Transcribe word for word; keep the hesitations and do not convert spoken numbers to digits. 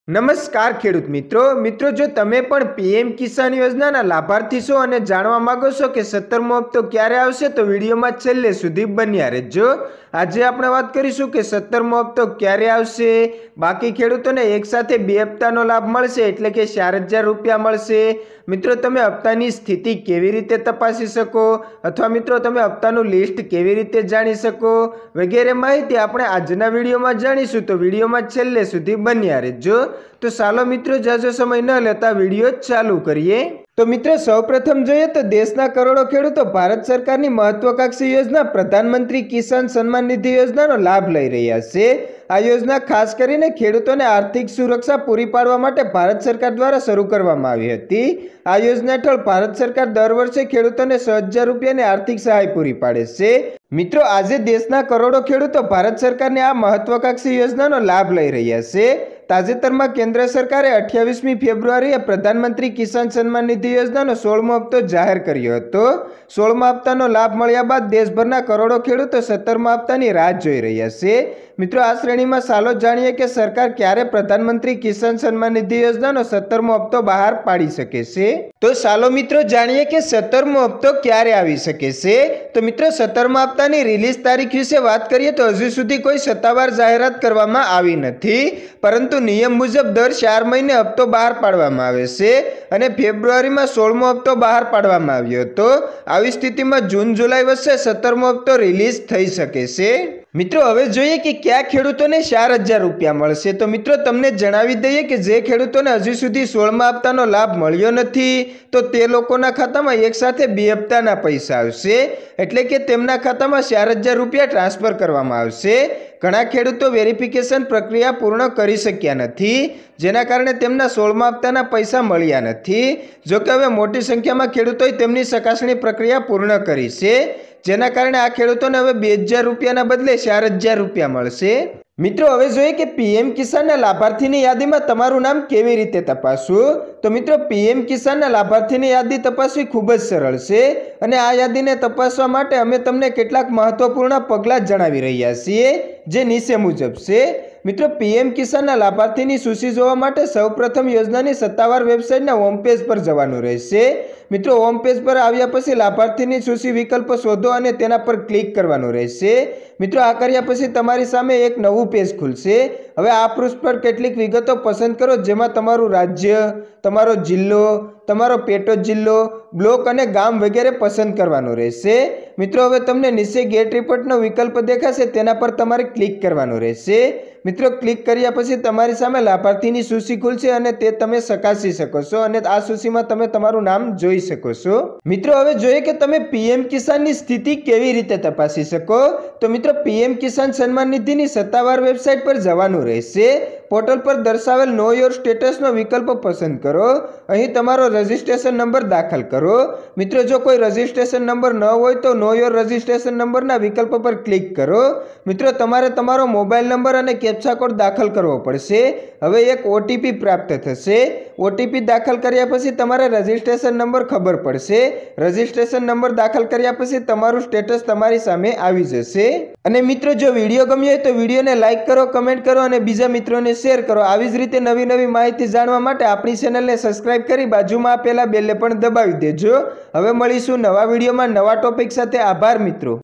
નમસ્કાર ખેડૂત મિત્રો મિત્રો જો તમે પણ પીએમ કિસાન યોજનાના લાભાર્થી છો અને જાણવા માંગો છો કે સત્તરમો હપ્તો ક્યારે આવશે તો વિડીયોમાં છેલ્લે સુધી બન્યા રહેજો। આજે આપણે વાત કરીશું કે સત્તરમો હપ્તો ક્યારે આવશે, બાકી ખેડૂતોને એકસાથે બે હપ્તાનો લાભ મળશે એટલે કે ચાર હજાર રૂપિયા મળશે। મિત્રો તમે હપ્તાની સ્થિતિ કેવી રીતે તપાસી શકો અથવા મિત્રો તમે હપ્તાનું લિસ્ટ કેવી રીતે જાણી શકો વગેરે માહિતી આપણે આજના વિડીયોમાં જાણીશું, તો વિડીયોમાં છેલ્લે સુધી બન્યા રહેજો। તો ચાલો મિત્રો જાજો સમય ન લેતા વિડીયો ચાલુ કરીએ। તો મિત્રો સૌપ્રથમ જોઈએ તો દેશના કરોડો ખેડૂતો ભારત સરકારની મહત્વાકાંક્ષી યોજના પ્રધાનમંત્રી કિસાન સન્માન નિધિ યોજનાનો લાભ લઈ રહ્યા છે। આ યોજના ખાસ કરીને ખેડૂતોને આર્થિક સુરક્ષા પૂરી પાડવા માટે ભારત સરકાર દ્વારા શરૂ કરવામાં આવી હતી। આ યોજના હેઠળ ભારત સરકાર દર વર્ષે ખેડૂતોને છ હજાર રૂપિયાની આર્થિક સહાય પૂરી પાડે છે। મિત્રો આજે દેશના કરોડો ખેડૂતો ભારત સરકારની આ મહત્વાકાંક્ષી યોજનાનો લાભ લઈ રહ્યા છે। તાજેતરમાં કેન્દ્ર સરકારે અઠ્યાવીસમી ફેબ્રુઆરીએ પ્રધાનમંત્રી કિસાન સન્માન નિધિ યોજનાનો સોળમો હપ્તો જાહેર કર્યો હતો। સોળમા હપ્તાનો લાભ મળ્યા બાદ દેશભરના કરોડો ખેડૂતો સત્તરમા હપ્તાની રાહ જોઈ રહ્યા છે। મિત્રો આ શ્રેણીમાં ચાલો જાણીએ કે સરકાર ક્યારે પ્રધાનમંત્રી કિસાન સન્માન નિધિ યોજનાનો સત્તરમો હપ્તો બહાર પાડી શકે છે। તો ચાલો મિત્રો જાણીએ કે સત્તરમો હપ્તો ક્યારે આવી શકે છે। તો મિત્રો સત્તરમા હપ્તાની રિલીઝ તારીખ વિશે વાત કરીએ તો હજુ સુધી કોઈ સત્તાવાર જાહેરાત કરવામાં આવી નથી, પરંતુ નિયમ મુજબ દર ચાર મહિને હપ્તો બહાર પાડવામાં આવે છે અને ફેબ્રુઆરીમાં સોળમો હપ્તો બહાર પાડવામાં આવ્યો હતો। આવી સ્થિતિમાં જૂન જુલાઈ વચ્ચે સત્તરમો હપ્તો રિલીઝ થઈ શકે છે। મિત્રો હવે જોઈએ કે કયા ખેડૂતોને ચાર હજાર રૂપિયા મળશે। તો મિત્રો તમને જણાવી દઈએ કે જે ખેડૂતોને હજુ સુધી સોળમા હપ્તાનો લાભ મળ્યો નથી તો તે લોકોના ખાતામાં એક સાથે બે હપ્તાના પૈસા આવશે, એટલે કે તેમના ખાતામાં ચાર હજાર રૂપિયા ટ્રાન્સફર કરવામાં આવશે। ઘણા ખેડૂતો વેરિફિકેશન પ્રક્રિયા પૂર્ણ કરી શક્યા નથી, જેના કારણે તેમના સોળમા હપ્તાના પૈસા મળ્યા નથી। જો કે હવે મોટી સંખ્યામાં ખેડૂતોએ તેમની ચકાસણી પ્રક્રિયા પૂર્ણ કરી છે, જેના કારણે આ ખેડૂતોને હવે બે હજાર રૂપિયાના બદલે ચાર હજાર રૂપિયા મળશે। મિત્રો હવે જોઈએ કે પીએમ કિસાનના લાભાર્થીની યાદીમાં તમારું નામ કેવી રીતે તપાસવું। તો મિત્રો પીએમ કિસાનના લાભાર્થીની યાદી તપાસવી ખૂબ જ સરળ છે અને આ યાદીને તપાસવા માટે અમે તમને કેટલાક મહત્વપૂર્ણ પગલાં જણાવી રહ્યા છીએ, જે નીચે મુજબ છે। મિત્રો પીએમ કિસાનના લાભાર્થીની સૂચિ જોવા માટે સૌપ્રથમ યોજનાની સત્તાવાર વેબસાઇટના હોમ પેજ પર જવાનું રહેશે। મિત્રો હોમ પેજ પર આવ્યા પછી લાભાર્થીની સૂચિ વિકલ્પ શોધો અને તેના પર ક્લિક કરવાનું રહેશે। મિત્રો આ કર્યા પછી તમારી સામે એક નવું પેજ ખુલશે। હવે આ પૃષ્ઠ પર કેટલીક વિગતો પસંદ કરો, જેમાં તમારું રાજ્ય, તમારો જિલ્લો, તમારો પેટો જિલ્લો, બ્લોક અને ગામ વગેરે પસંદ કરવાનું રહેશે। મિત્રો હવે તમને નીચે ગેટ રિપોર્ટનો વિકલ્પ દેખાશે, તેના પર તમારે ક્લિક કરવાનું રહેશે। મિત્રો ક્લિક કર્યા પછી તમારી સામે લાભાર્થીની સૂચિ ખુલશે અને તે તમે ચકાસી શકો છો અને આ સૂચિમાં તમે તમારું નામ જોઈ શકો છો। મિત્રો હવે જોઈએ કે તમે પીએમ કિસાનની સ્થિતિ કેવી રીતે તપાસી શકો। તો મિત્રો પીએમ કિસાન સન્માન નિધિની સત્તાવાર વેબસાઇટ પર જવાનું રહેશે। પોર્ટલ પર દર્શાવેલ નો યોર સ્ટેટસનો વિકલ્પ પસંદ કરો। અહીં તમારો રજિસ્ટ્રેશન નંબર દાખલ કરો। મિત્રો જો કોઈ રજિસ્ટ્રેશન નંબર ન હોય તો નો યોર રજિસ્ટ્રેશન નંબરના વિકલ્પ પર ક્લિક કરો। મિત્રો તમારે તમારો મોબાઈલ નંબર અને કેપ્ચા કોડ દાખલ કરવો પડશે। હવે એક ઓટીપી પ્રાપ્ત થશે। ઓટીપી દાખલ કર્યા પછી તમારે રજિસ્ટ્રેશન નંબર ખબર પડશે। રજિસ્ટ્રેશન નંબર દાખલ કર્યા પછી તમારું સ્ટેટસ તમારી સામે આવી જશે। અને મિત્રો જો વિડીયો ગમ્યો હોય તો વિડીયોને લાઈક કરો, કમેન્ટ કરો અને બીજા મિત્રોને શેર કરો। આવી જ રીતે નવી નવી માહિતી જાણવા માટે આપણી ચેનલને સબસ્ક્રાઇબ કરી બાજુમાં આપેલા બેલને પણ દબાવી દેજો। હવે મળીશું નવા વિડીયોમાં નવા ટોપિક સાથે। આભાર મિત્રો।